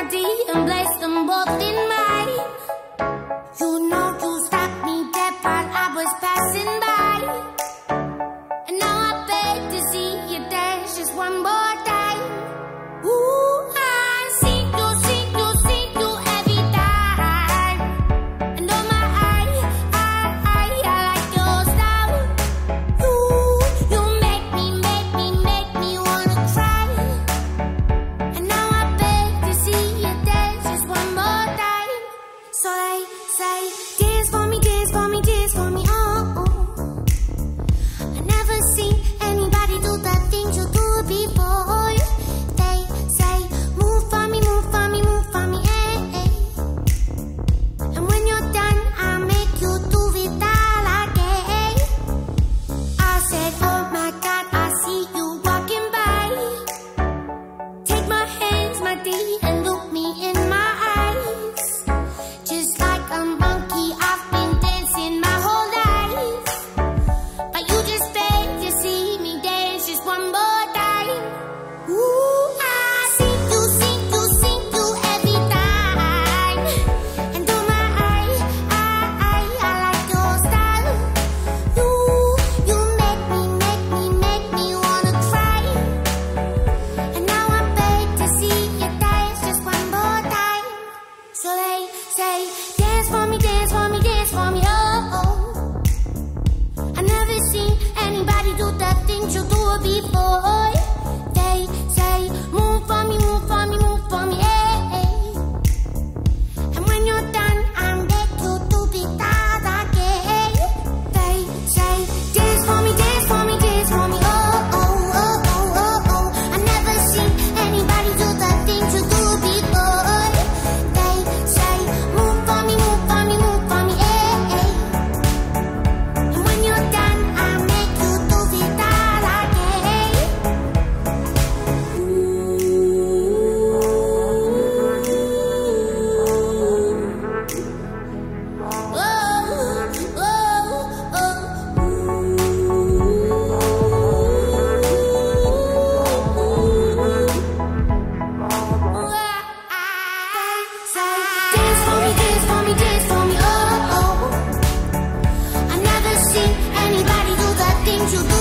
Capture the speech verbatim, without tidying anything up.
D and place them both in mine. You know you stopped me dead while I was passing by, and now I beg to see you dance just one more time. Ooh, I see you, see you, see you every time. And oh my, I, I, I, I like your style. You, you make me, make me, make me wanna cry. And now I beg to see you dance just one more time. So they say, dance for me, dance for me, dance for me, oh, oh. I never seen anybody do the things you do before. They say, move for me, move for me, move for me, eh, eh. And when you're done, I'll make you do it all again. I said, oh my God, I see you walking by. Take my hands, my D, and look me in my eyes. Just like a monkey, I've been dancing my whole life, but you just beg to see me dance just one more time. Ooh, I see you, see you, see you every time. And oh my, I, I, I, I like your style. You, you make me, make me, make me wanna cry. And now I beg to see you dance just one more time. So they say, dance for me, dance for me, dance for me, oh, oh. I never seen anybody do the things you do before. They say, move for me, move for me, move for me, eh, eh. And when you're done, I'll make you do it all again. They say, dance for me, dance for me, dance for me, oh, oh, oh, oh, oh, oh. I never seen anybody do the things you do before. They say, move for me, move for me, move for me, eh, eh. And when you're done, I'll make you do it all again. Ooh, oh, oh, dance for me, dance for me, dance for me, oh, oh. I never seen anybody do the things you do